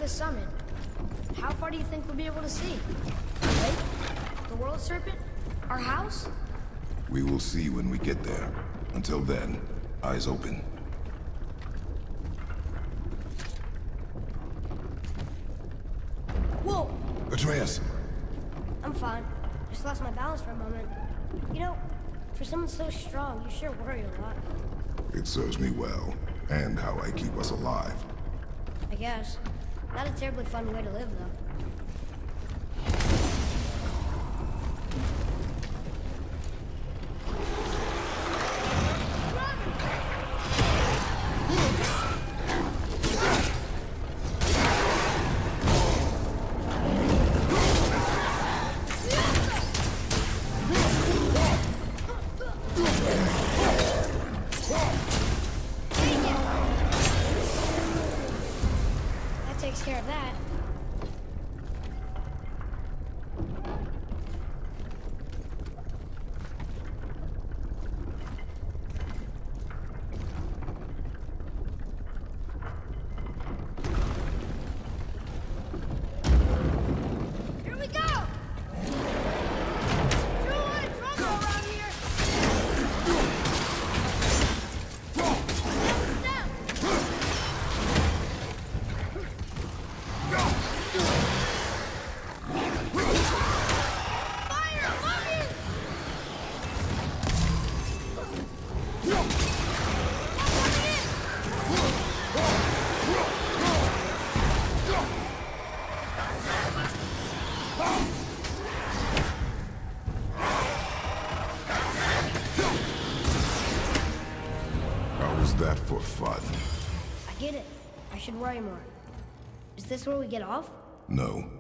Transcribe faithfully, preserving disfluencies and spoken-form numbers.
the summit. How far do you think we'll be able to see? The lake? The World Serpent? Our house? We will see when we get there. Until then, eyes open. Whoa! Atreus! I'm fine. Just lost my balance for a moment. You know, for someone so strong, you sure worry a lot. It serves me well, and how I keep us alive. I guess. Not a terribly fun way to live, though. Takes care of that. Here we go! Sure a lot of trouble around here. That for fun. I get it. I should worry more. Is this where we get off? No.